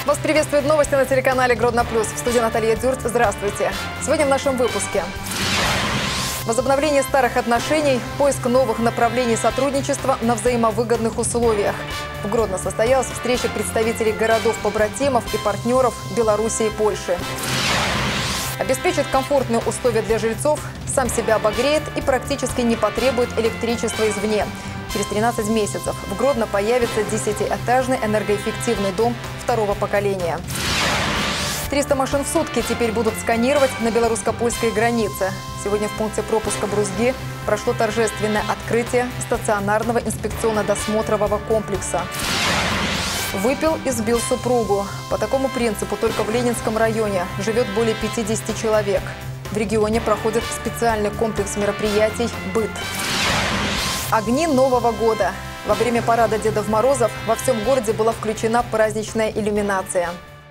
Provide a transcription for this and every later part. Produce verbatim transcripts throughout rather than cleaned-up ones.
Вас приветствуют новости на телеканале Гродно Плюс. В студии Наталья Дюрт. Здравствуйте. Сегодня в нашем выпуске. Возобновление старых отношений, поиск новых направлений сотрудничества на взаимовыгодных условиях. В Гродно состоялась встреча представителей городов-побратимов и партнеров Беларуси и Польши. Обеспечит комфортные условия для жильцов, сам себя обогреет и практически не потребует электричества извне. Через тринадцать месяцев в Гродно появится десятиэтажный энергоэффективный дом второго поколения. триста машин в сутки теперь будут сканировать на белорусско-польской границе. Сегодня в пункте пропуска Брузги прошло торжественное открытие стационарного инспекционно-досмотрового комплекса. Выпил и сбил супругу. По такому принципу только в Ленинском районе живет более пятидесяти человек. В регионе проходит специальный комплекс мероприятий «Быт». Огни Нового года. Во время парада Дедов Морозов во всем городе была включена праздничная иллюминация.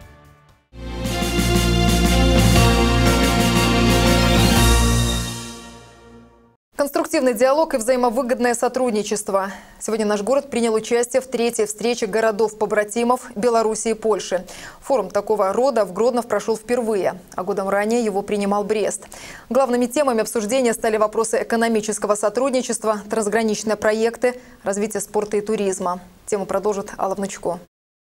Конструктивный диалог и взаимовыгодное сотрудничество. Сегодня наш город принял участие в третьей встрече городов-побратимов Беларуси и Польши. Форум такого рода в Гродно прошел впервые, а годом ранее его принимал Брест. Главными темами обсуждения стали вопросы экономического сотрудничества, трансграничные проекты, развитие спорта и туризма. Тему продолжит Алла Внучко.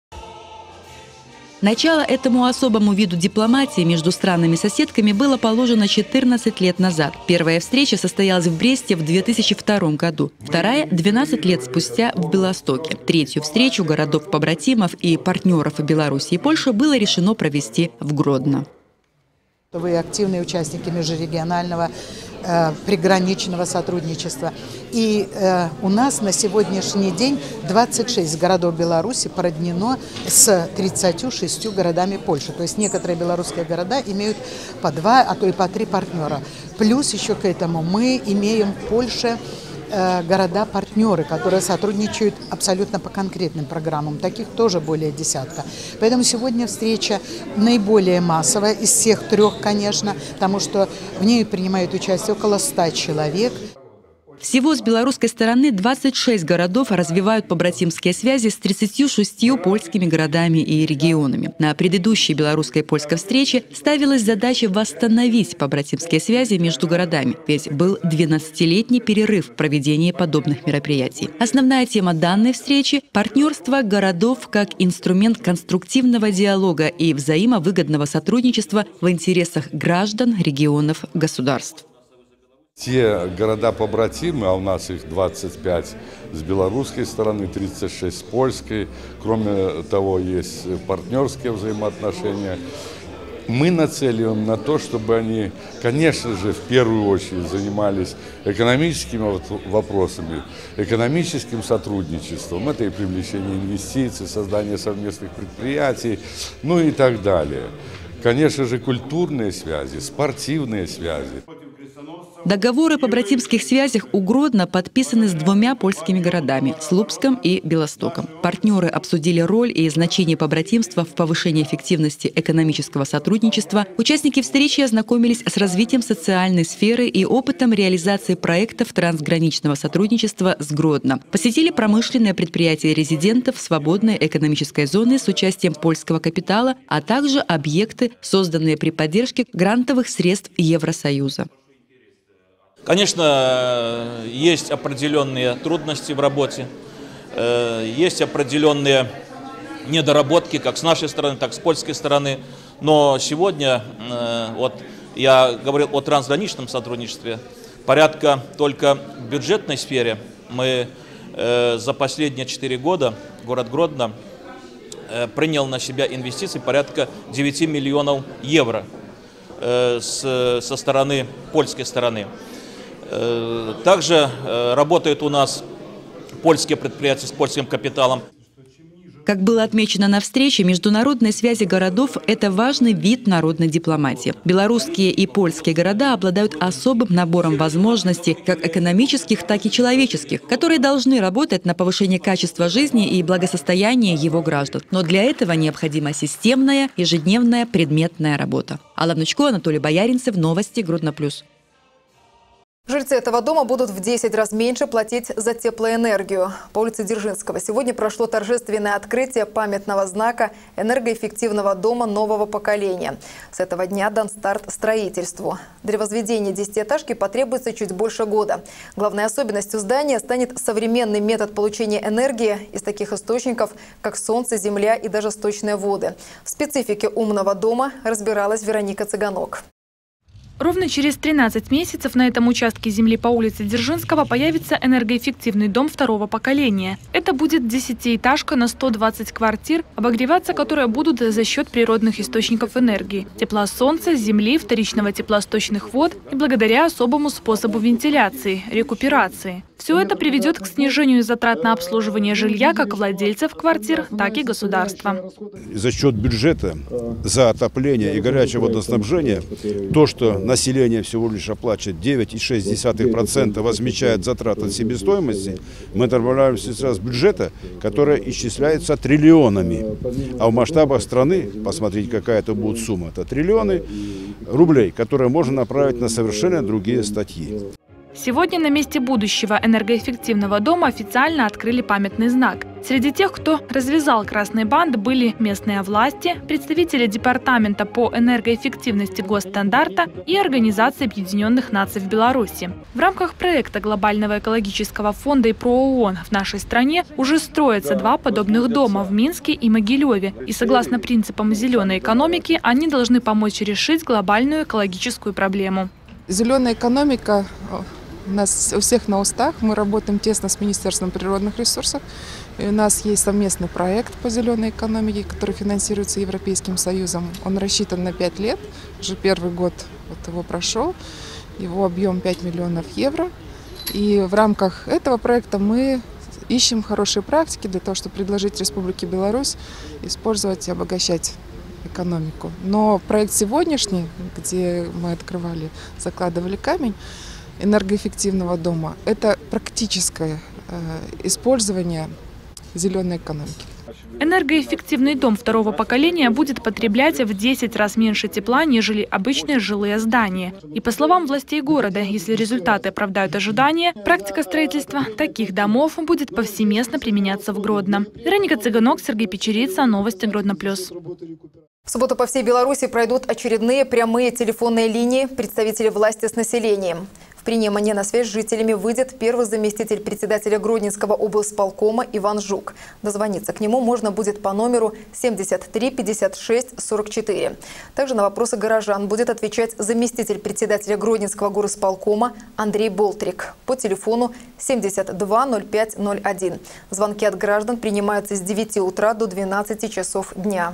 Начало этому особому виду дипломатии между странами-соседками было положено четырнадцать лет назад. Первая встреча состоялась в Бресте в две тысячи втором году. Вторая – двенадцать лет спустя в Белостоке. Третью встречу городов-побратимов и партнеров Беларуси и Польши было решено провести в Гродно. Вы активные участники межрегионального э, приграничного сотрудничества. И э, у нас на сегодняшний день двадцать шесть городов Беларуси породнено с тридцатью шестью городами Польши. То есть некоторые белорусские города имеют по два, а то и по три партнера. Плюс еще к этому мы имеем в Польше э, города-партнеры, которые сотрудничают абсолютно по конкретным программам. Таких тоже более десятка. Поэтому сегодня встреча наиболее массовая из всех трех, конечно, потому что в ней принимает участие около ста человек. Всего с белорусской стороны двадцать шесть городов развивают побратимские связи с тридцатью шестью польскими городами и регионами. На предыдущей белорусской и польской встрече ставилась задача восстановить побратимские связи между городами, ведь был двенадцатилетний перерыв в проведении подобных мероприятий. Основная тема данной встречи – партнерство городов как инструмент конструктивного диалога и взаимовыгодного сотрудничества в интересах граждан, регионов, государств. Те города-побратимы, а у нас их двадцать пять с белорусской стороны, тридцать шесть с польской, кроме того, есть партнерские взаимоотношения. Мы нацеливаем на то, чтобы они, конечно же, в первую очередь занимались экономическими вопросами, экономическим сотрудничеством. Это и привлечение инвестиций, создание совместных предприятий, ну и так далее. Конечно же, культурные связи, спортивные связи. Договоры о побратимских связях у Гродно подписаны с двумя польскими городами – Слупском и Белостоком. Партнеры обсудили роль и значение побратимства в повышении эффективности экономического сотрудничества. Участники встречи ознакомились с развитием социальной сферы и опытом реализации проектов трансграничного сотрудничества с Гродно. Посетили промышленные предприятия резидентов свободной экономической зоны с участием польского капитала, а также объекты, созданные при поддержке грантовых средств Евросоюза. Конечно, есть определенные трудности в работе, есть определенные недоработки как с нашей стороны, так и с польской стороны. Но сегодня, вот я говорил о трансграничном сотрудничестве, порядка только в бюджетной сфере мы за последние четыре года, город Гродно, принял на себя инвестиции порядка девяти миллионов евро со стороны польской стороны. Также работают у нас польские предприятия с польским капиталом. Как было отмечено на встрече, международные связи городов – это важный вид народной дипломатии. Белорусские и польские города обладают особым набором возможностей, как экономических, так и человеческих, которые должны работать на повышение качества жизни и благосостояния его граждан. Но для этого необходима системная, ежедневная, предметная работа. Алла Внучко, Анатолий Бояринцев, новости Гродно Плюс. Жильцы этого дома будут в десять раз меньше платить за теплоэнергию. По улице Дзержинского сегодня прошло торжественное открытие памятного знака энергоэффективного дома нового поколения. С этого дня дан старт строительству. Для возведения десятиэтажки потребуется чуть больше года. Главной особенностью здания станет современный метод получения энергии из таких источников, как солнце, земля и даже сточные воды. В специфике умного дома разбиралась Вероника Цыганок. Ровно через тринадцать месяцев на этом участке земли по улице Дзержинского появится энергоэффективный дом второго поколения. Это будет десятиэтажка на сто двадцать квартир, обогреваться которые будут за счет природных источников энергии – тепла солнца, земли, вторичного тепла сточных вод и благодаря особому способу вентиляции – рекуперации. Все это приведет к снижению затрат на обслуживание жилья как владельцев квартир, так и государства. За счет бюджета за отопление и горячее водоснабжение то, что население всего лишь оплачивает девять целых шесть десятых процента, возмещает затраты от себестоимости, мы добавляемся сейчас бюджета, который исчисляется триллионами. А в масштабах страны, посмотрите, какая это будет сумма, это триллионы рублей, которые можно направить на совершенно другие статьи. Сегодня на месте будущего энергоэффективного дома официально открыли памятный знак. Среди тех, кто развязал красный бант, были местные власти, представители Департамента по энергоэффективности госстандарта и Организации Объединенных Наций в Беларуси. В рамках проекта Глобального экологического фонда и ПРООН в нашей стране уже строятся два подобных дома в Минске и Могилеве. И согласно принципам зеленой экономики, они должны помочь решить глобальную экологическую проблему. Зеленая экономика у нас у всех на устах. Мы работаем тесно с Министерством природных ресурсов. И у нас есть совместный проект по зеленой экономике, который финансируется Европейским Союзом. Он рассчитан на пять лет. Уже первый год вот его прошел. Его объем пять миллионов евро. И в рамках этого проекта мы ищем хорошие практики для того, чтобы предложить Республике Беларусь использовать и обогащать экономику. Но проект сегодняшний, где мы открывали, закладывали камень энергоэффективного дома, это практическое э, использование зеленой экономики. Энергоэффективный дом второго поколения будет потреблять в десять раз меньше тепла, нежели обычные жилые здания. И по словам властей города, если результаты оправдают ожидания, практика строительства таких домов будет повсеместно применяться в Гродно. Вероника Цыганок, Сергей Печерица, новости Гродно плюс. В субботу по всей Беларуси пройдут очередные прямые телефонные линии представителей власти с населением. В принимание на связь с жителями выйдет первый заместитель председателя Гродненского облсполкома Иван Жук. Дозвониться к нему можно будет по номеру семьдесят три пятьдесят шесть сорок четыре. Также на вопросы горожан будет отвечать заместитель председателя Гродненского горосполкома Андрей Болтрик по телефону семьдесят два ноль пять ноль один. Звонки от граждан принимаются с девяти утра до двенадцати часов дня.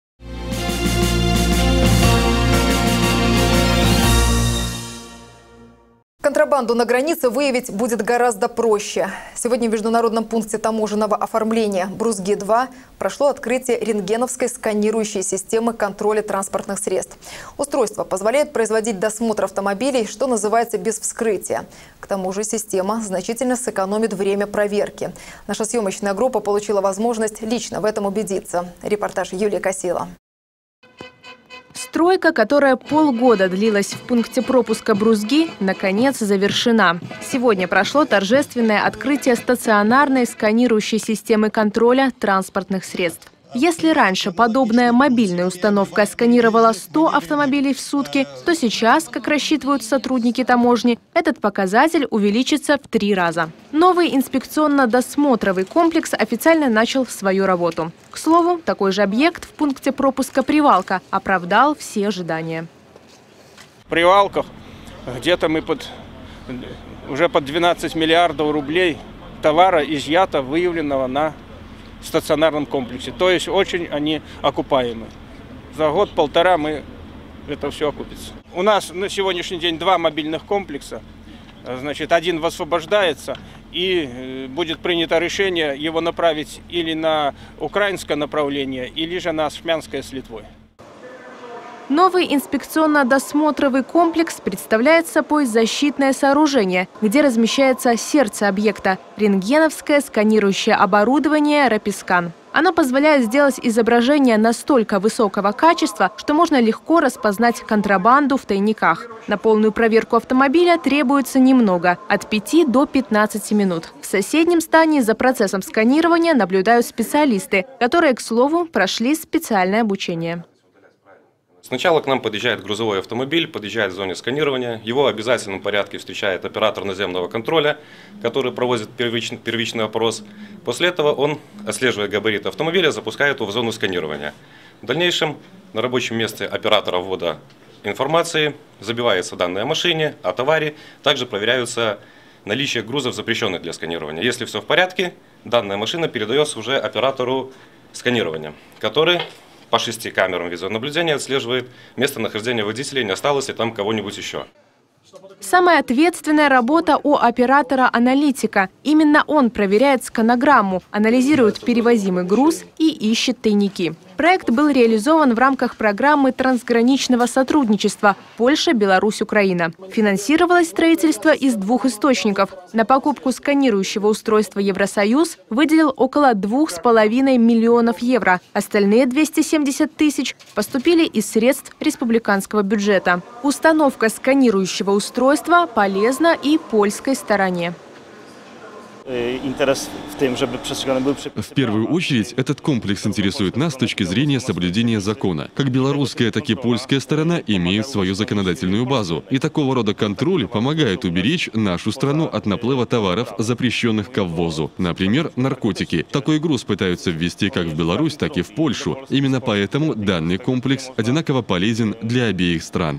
Контрабанду на границе выявить будет гораздо проще. Сегодня в международном пункте таможенного оформления Брузги-два прошло открытие рентгеновской сканирующей системы контроля транспортных средств. Устройство позволяет производить досмотр автомобилей, что называется, без вскрытия. К тому же система значительно сэкономит время проверки. Наша съемочная группа получила возможность лично в этом убедиться. Репортаж Юлии Косила. Стройка, которая полгода длилась в пункте пропуска Брузги, наконец завершена. Сегодня прошло торжественное открытие стационарной сканирующей системы контроля транспортных средств. Если раньше подобная мобильная установка сканировала сто автомобилей в сутки, то сейчас, как рассчитывают сотрудники таможни, этот показатель увеличится в три раза. Новый инспекционно-досмотровый комплекс официально начал свою работу. К слову, такой же объект в пункте пропуска «Привалка» оправдал все ожидания. В Привалках где-то мы под, уже под двенадцать миллиардов рублей товара изъято, выявленного на стационарном комплексе. То есть очень они окупаемы. За год-полтора мы это все окупится. У нас на сегодняшний день два мобильных комплекса. Значит, один высвобождается, и будет принято решение его направить или на украинское направление, или же на Шмянское с Литвой. Новый инспекционно-досмотровый комплекс представляет собой защитное сооружение, где размещается сердце объекта – рентгеновское сканирующее оборудование «Рапискан». Она позволяет сделать изображение настолько высокого качества, что можно легко распознать контрабанду в тайниках. На полную проверку автомобиля требуется немного – от пяти до пятнадцати минут. В соседнем здании за процессом сканирования наблюдают специалисты, которые, к слову, прошли специальное обучение. Сначала к нам подъезжает грузовой автомобиль, подъезжает в зоне сканирования. Его в обязательном порядке встречает оператор наземного контроля, который проводит первичный, первичный опрос. После этого он, отслеживая габариты автомобиля, запускает его в зону сканирования. В дальнейшем на рабочем месте оператора ввода информации забиваются данные о машине, о товаре. Также проверяются наличие грузов, запрещенных для сканирования. Если все в порядке, данная машина передается уже оператору сканирования, который по шести камерам видеонаблюдения отслеживает местонахождение водителя, не осталось ли там кого-нибудь еще. Самая ответственная работа у оператора-аналитика. Именно он проверяет сканограмму, анализирует перевозимый груз и ищет тайники. Проект был реализован в рамках программы трансграничного сотрудничества Польша, Беларусь, Украина. Финансировалось строительство из двух источников. На покупку сканирующего устройства Евросоюз выделил около двух с половиной миллионов евро. Остальные двести семьдесят тысяч поступили из средств республиканского бюджета. Установка сканирующего устройства полезна и польской стороне. В первую очередь, этот комплекс интересует нас с точки зрения соблюдения закона. Как белорусская, так и польская сторона имеют свою законодательную базу. И такого рода контроль помогает уберечь нашу страну от наплыва товаров, запрещенных к ввозу. Например, наркотики. Такой груз пытаются ввести как в Беларусь, так и в Польшу. Именно поэтому данный комплекс одинаково полезен для обеих стран.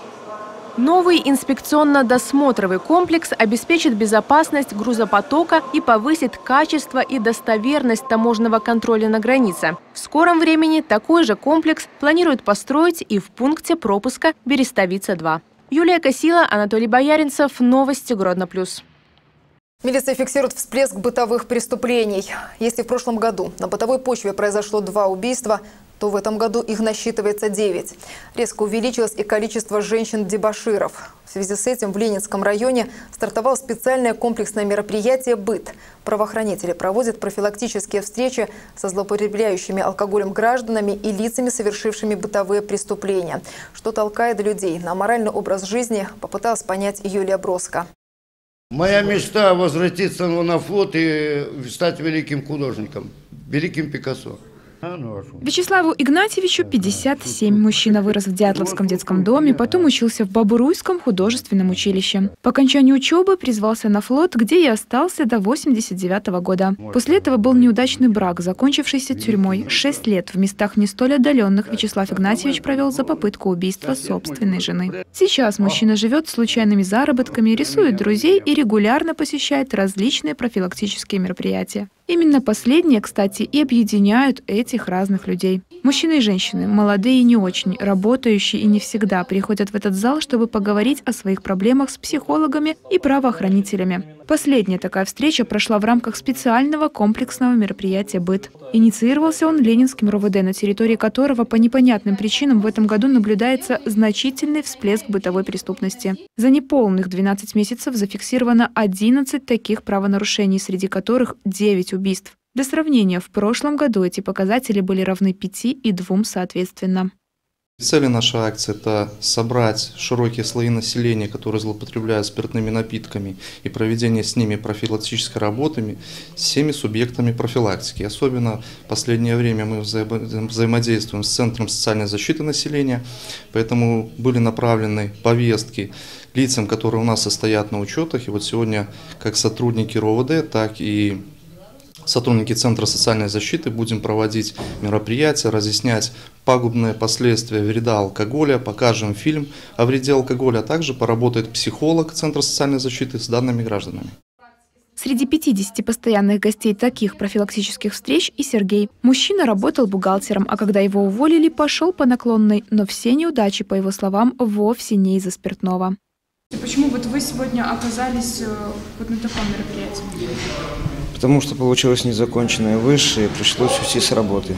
Новый инспекционно-досмотровый комплекс обеспечит безопасность грузопотока и повысит качество и достоверность таможенного контроля на границе. В скором времени такой же комплекс планируют построить и в пункте пропуска Берестовица-два. Юлия Косила, Анатолий Бояринцев. Новости Гродно плюс. Милиция фиксирует всплеск бытовых преступлений. Если в прошлом году на бытовой почве произошло два убийства, то в этом году их насчитывается девять. Резко увеличилось и количество женщин-дебоширов. В связи с этим в Ленинском районе стартовало специальное комплексное мероприятие «Быт». Правоохранители проводят профилактические встречи со злоупотребляющими алкоголем гражданами и лицами, совершившими бытовые преступления. Что толкает людей на аморальный образ жизни, попыталась понять Юлия Броско. Моя мечта – возвратиться на флот и стать великим художником, великим Пикассо. Вячеславу Игнатьевичу пятьдесят семь. Мужчина вырос в Дятловском детском доме, потом учился в Бобруйском художественном училище. По окончанию учебы призвался на флот, где и остался до восемьдесят девятого года. После этого был неудачный брак, закончившийся тюрьмой. Шесть лет в местах не столь отдаленных Вячеслав Игнатьевич провел за попытку убийства собственной жены. Сейчас мужчина живет случайными заработками, рисует друзей и регулярно посещает различные профилактические мероприятия. Именно последние, кстати, и объединяют этих разных людей. Мужчины и женщины, молодые и не очень, работающие и не всегда приходят в этот зал, чтобы поговорить о своих проблемах с психологами и правоохранителями. Последняя такая встреча прошла в рамках специального комплексного мероприятия «Быт». Инициировался он Ленинским РОВД, на территории которого по непонятным причинам в этом году наблюдается значительный всплеск бытовой преступности. За неполных двенадцать месяцев зафиксировано одиннадцать таких правонарушений, среди которых девять убийств. Для сравнения, в прошлом году эти показатели были равны пяти и двум соответственно. Цель нашей акции – это собрать широкие слои населения, которые злоупотребляют спиртными напитками, и проведение с ними профилактической работы с всеми субъектами профилактики. Особенно в последнее время мы взаимодействуем с Центром социальной защиты населения, поэтому были направлены повестки лицам, которые у нас состоят на учетах. И вот сегодня как сотрудники РОВД, так и сотрудники Центра социальной защиты будем проводить мероприятия, разъяснять пагубные последствия вреда алкоголя, покажем фильм о вреде алкоголя, а также поработает психолог Центра социальной защиты с данными гражданами. Среди пятидесяти постоянных гостей таких профилактических встреч и Сергей. Мужчина работал бухгалтером, а когда его уволили, пошел по наклонной, но все неудачи, по его словам, вовсе не из-за спиртного. Почему вот вы сегодня оказались вот на таком мероприятии? Потому что получилось незаконченное высшее, и пришлось уйти с работы.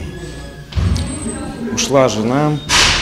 Ушла жена,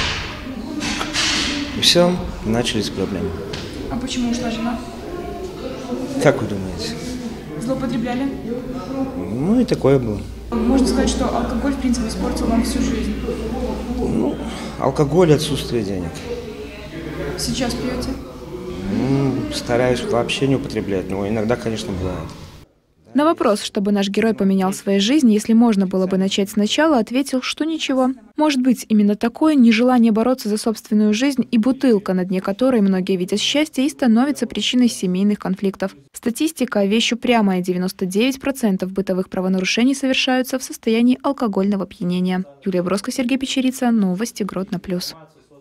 и все, начались проблемы. А почему ушла жена? Как вы думаете? Злоупотребляли? Ну и такое было. Можно сказать, что алкоголь, в принципе, испортил вам всю жизнь. Ну, алкоголь, отсутствие денег. Сейчас пьете? Ну, стараюсь вообще не употреблять, но иногда, конечно, бывает. На вопрос, чтобы наш герой поменял свою жизнь, если можно было бы начать сначала, ответил, что ничего. Может быть, именно такое нежелание бороться за собственную жизнь и бутылка, на дне которой многие видят счастье, и становится причиной семейных конфликтов. Статистика – вещь упрямая. девяносто девять процентов бытовых правонарушений совершаются в состоянии алкогольного опьянения. Юлия Броско, Сергей Печерица. Новости Гродно плюс.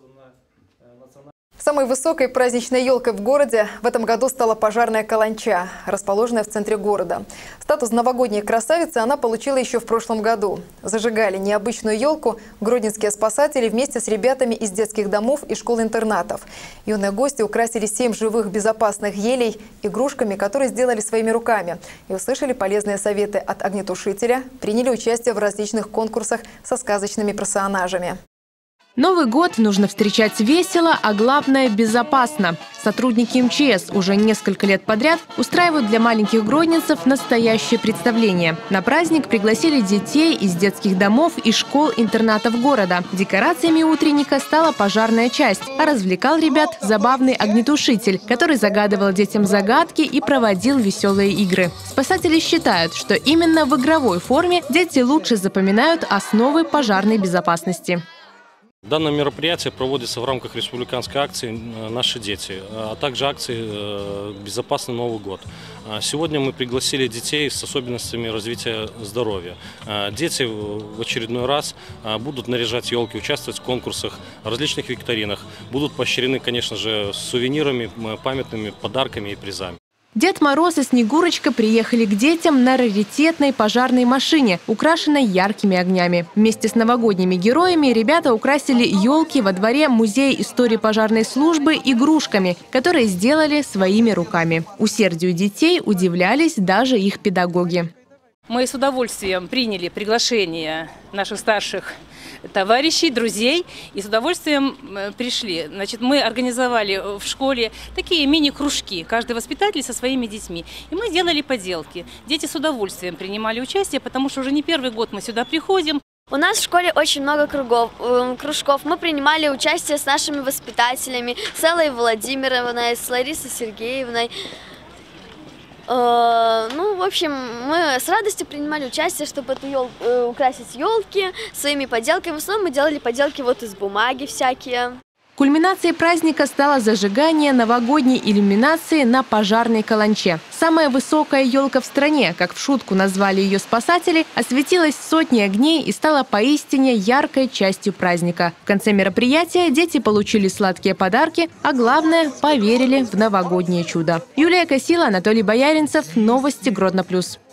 Самой высокой праздничной елкой в городе в этом году стала пожарная каланча, расположенная в центре города. Статус новогодней красавицы она получила еще в прошлом году. Зажигали необычную елку гродненские спасатели вместе с ребятами из детских домов и школ-интернатов. Юные гости украсили семь живых безопасных елей игрушками, которые сделали своими руками. И услышали полезные советы от огнетушителя, приняли участие в различных конкурсах со сказочными персонажами. Новый год нужно встречать весело, а главное – безопасно. Сотрудники эм че эс уже несколько лет подряд устраивают для маленьких гродненцев настоящее представление. На праздник пригласили детей из детских домов и школ-интернатов города. Декорациями утренника стала пожарная часть, а развлекал ребят забавный огнетушитель, который загадывал детям загадки и проводил веселые игры. Спасатели считают, что именно в игровой форме дети лучше запоминают основы пожарной безопасности. Данное мероприятие проводится в рамках республиканской акции «Наши дети», а также акции «Безопасный Новый год». Сегодня мы пригласили детей с особенностями развития здоровья. Дети в очередной раз будут наряжать елки, участвовать в конкурсах, различных викторинах. Будут поощрены, конечно же, сувенирами, памятными подарками и призами. Дед Мороз и Снегурочка приехали к детям на раритетной пожарной машине, украшенной яркими огнями. Вместе с новогодними героями ребята украсили елки во дворе Музея истории пожарной службы игрушками, которые сделали своими руками. Усердию детей удивлялись даже их педагоги. Мы с удовольствием приняли приглашение наших старших товарищей, друзей и с удовольствием пришли. Значит, мы организовали в школе такие мини-кружки, каждый воспитатель со своими детьми. И мы делали поделки. Дети с удовольствием принимали участие, потому что уже не первый год мы сюда приходим. У нас в школе очень много кругов, кружков. Мы принимали участие с нашими воспитателями, с Эллой Владимировной, с Ларисой Сергеевной. Ну, в общем, мы с радостью принимали участие, чтобы эту ел... украсить елки своими поделками. В основном мы делали поделки вот из бумаги всякие. Кульминацией праздника стало зажигание новогодней иллюминации на пожарной каланче. Самая высокая елка в стране, как в шутку назвали ее спасатели, осветилась сотней огней и стала поистине яркой частью праздника. В конце мероприятия дети получили сладкие подарки, а главное – поверили в новогоднее чудо. Юлия Косила, Анатолий Бояринцев. Новости Гродно плюс.